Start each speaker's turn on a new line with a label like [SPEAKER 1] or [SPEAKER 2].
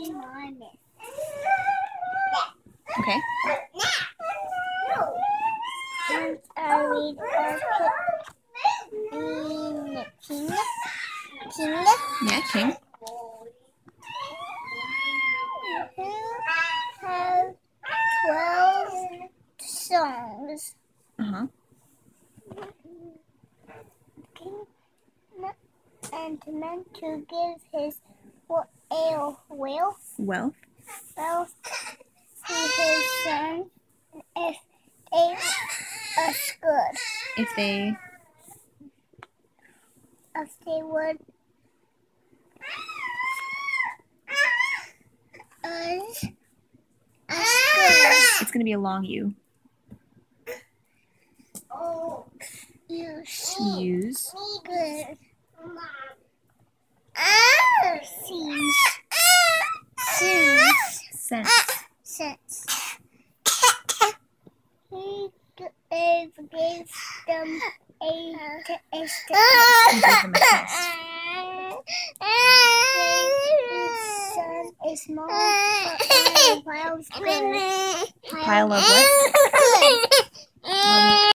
[SPEAKER 1] Okay.
[SPEAKER 2] And I read king.
[SPEAKER 1] Yeah, king.
[SPEAKER 2] Have 12 songs.
[SPEAKER 1] Uh-huh.
[SPEAKER 2] King and meant to give his wealth to his son if they was good.
[SPEAKER 1] If they
[SPEAKER 2] would as good.
[SPEAKER 1] It's going to be a long U.
[SPEAKER 2] Use good. Sense. He gave them a test.
[SPEAKER 1] He gave them a test.
[SPEAKER 2] Son a small pile of good.
[SPEAKER 1] Pile of what?